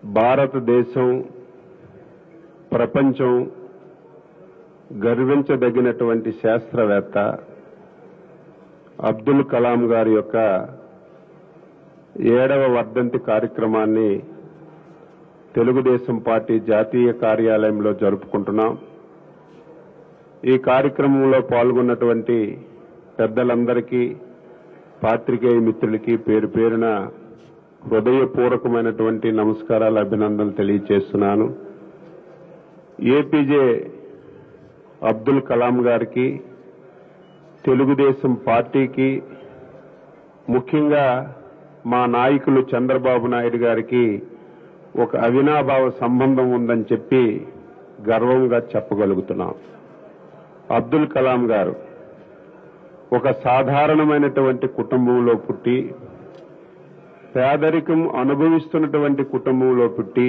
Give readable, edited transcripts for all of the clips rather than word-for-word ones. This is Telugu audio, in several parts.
భారతదేశం ప్రపంచం గర్వించదగినటువంటి శాస్త్రవేత్త అబ్దుల్ కలాం గారి యొక్క 7వ వర్ధంతి కార్యక్రమాన్ని తెలుగుదేశం పార్టీ జాతీయ కార్యాలయంలో జరుపుకుంటున్నాం. ఈ కార్యక్రమంలో పాల్గొన్నటువంటి పెద్దలందరికీ, పాత్రికేయ మిత్రులకి పేరు పేరున హృదయపూర్వకమైనటువంటి నమస్కారాలు, అభినందనలు తెలియజేస్తున్నాను. ఏపీజే అబ్దుల్ కలాం గారికి, తెలుగుదేశం పార్టీకి, ముఖ్యంగా మా నాయకులు చంద్రబాబు నాయుడు గారికి ఒక అవినాభావ సంబంధం ఉందని చెప్పి గర్వంగా చెప్పగలుగుతున్నాం. అబ్దుల్ కలాం గారు ఒక సాధారణమైనటువంటి కుటుంబంలో పుట్టి, పేదరికం అనుభవిస్తున్నటువంటి కుటుంబంలో పుట్టి,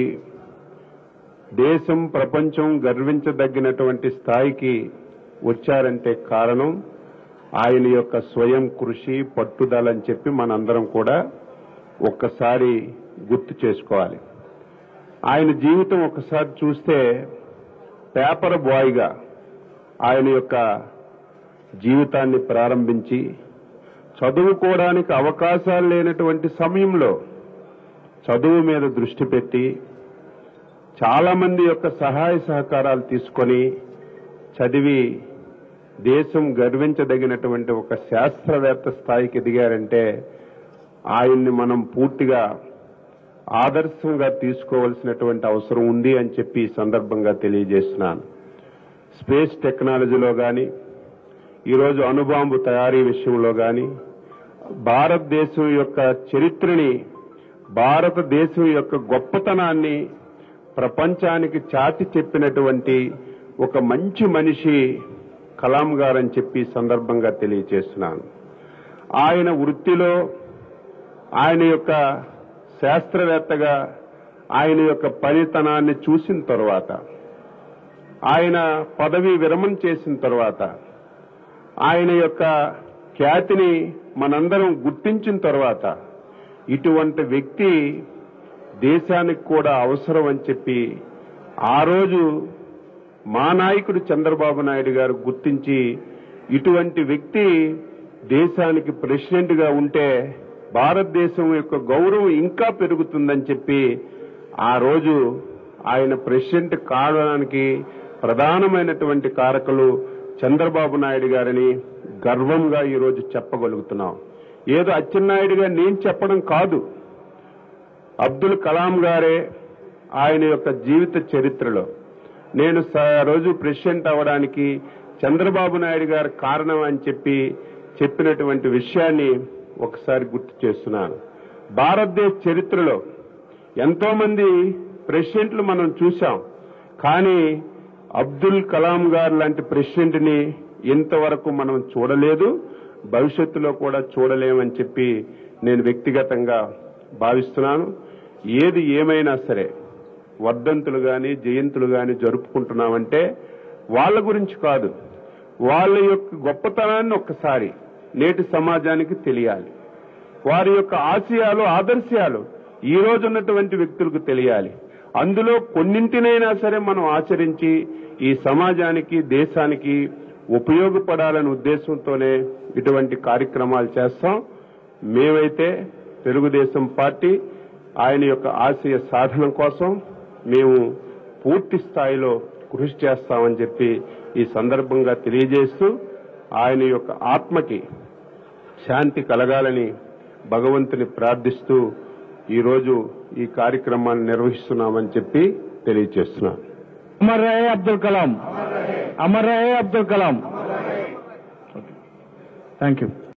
దేశం ప్రపంచం గర్వించదగినటువంటి స్థాయికి వచ్చారంటే కారణం ఆయన యొక్క స్వయం కృషి, పట్టుదల అని చెప్పి మనందరం కూడా ఒక్కసారి గుర్తు చేసుకోవాలి. ఆయన జీవితం ఒకసారి చూస్తే పేపర్ బాయ్గా ఆయన యొక్క జీవితాన్ని ప్రారంభించి, చదువుకోవడానికి అవకాశాలు లేనటువంటి సమయంలో చదువు మీద దృష్టి పెట్టి, చాలా మంది యొక్క సహాయ సహకారాలు తీసుకొని చదివి దేశం గర్వించదగినటువంటి ఒక శాస్త్రవేత్త స్థాయికి ఎదిగారంటే ఆయన్ని మనం పూర్తిగా ఆదర్శంగా తీసుకోవాల్సినటువంటి అవసరం ఉంది అని చెప్పి ఈ సందర్భంగా తెలియజేస్తున్నాను. స్పేస్ టెక్నాలజీలో కానీ, ఈరోజు అణుబాంబు తయారీ విషయంలో కానీ, భారతదేశం యొక్క చరిత్రని, భారతదేశం యొక్క గొప్పతనాన్ని ప్రపంచానికి చాటి చెప్పినటువంటి ఒక మంచి మనిషి కలాం గారని చెప్పి సందర్భంగా తెలియజేస్తున్నాను. ఆయన వృత్తిలో, ఆయన యొక్క శాస్త్రవేత్తగా ఆయన యొక్క పనితనాన్ని చూసిన తర్వాత, ఆయన పదవి విరమణ చేసిన తర్వాత, ఆయన యొక్క ఖ్యాతిని మనందరం గుర్తించిన తర్వాత, ఇటువంటి వ్యక్తి దేశానికి కూడా అవసరం అని చెప్పి ఆ రోజు మా నాయకుడు చంద్రబాబు నాయుడు గారు గుర్తించి, ఇటువంటి వ్యక్తి దేశానికి ప్రెసిడెంట్ గా ఉంటే భారతదేశం యొక్క గౌరవం ఇంకా పెరుగుతుందని చెప్పి ఆ రోజు ఆయన ప్రెసిడెంట్ కావడానికి ప్రధానమైనటువంటి కారకులు చంద్రబాబు నాయుడు గారని గర్వంగా ఈరోజు చెప్పగలుగుతున్నాం. ఏదో అచ్చెన్నాయుడుగా నేను చెప్పడం కాదు, అబ్దుల్ కలాం గారే ఆయన యొక్క జీవిత చరిత్రలో నేను రోజు ప్రెసిడెంట్ అవ్వడానికి చంద్రబాబు నాయుడు గారు కారణం అని చెప్పినటువంటి విషయాన్ని ఒకసారి గుర్తు చేస్తున్నాను. భారతదేశ చరిత్రలో ఎంతో మంది ప్రెసిడెంట్లు మనం చూశాం, కానీ అబ్దుల్ కలాం గారు లాంటి ప్రెసిడెంట్ ని ఇంతవరకు మనం చూడలేదు, భవిష్యత్తులో కూడా చూడలేమని చెప్పి నేను వ్యక్తిగతంగా భావిస్తున్నాను. ఏది ఏమైనా సరే వర్ధంతులు గాని, జయంతులు గాని జరుపుకుంటున్నామంటే వాళ్ళ గురించి కాదు, వాళ్ళ యొక్క గొప్పతనాన్ని ఒక్కసారి నేటి సమాజానికి తెలియాలి. వారి యొక్క ఆశయాలు, ఆదర్శాలు ఈ రోజు ఉన్నటువంటి వ్యక్తులకు తెలియాలి. అందులో కొన్నింటినైనా సరే మనం ఆచరించి ఈ సమాజానికి, దేశానికి ఉపయోగపడాలనే ఉద్దేశంతోనే ఇటువంటి కార్యక్రమాలు చేస్తాం. మేమైతే తెలుగుదేశం పార్టీ ఆయన యొక్క ఆశయ సాధన కోసం మేము పూర్తి స్థాయిలో కృషి చేస్తామని చెప్పి ఈ సందర్భంగా తెలియజేస్తూ, ఆయన యొక్క ఆత్మకి శాంతి కలగాలని భగవంతుని ప్రార్థిస్తూ ఈరోజు ఈ కార్యక్రమాన్ని నిర్వహిస్తున్నామని చెప్పి తెలియజేస్తున్నాను. అమర్ రహే అబ్దుల్ కలాం, అమర్ రహే అబ్దుల్ కలాం. Thank you.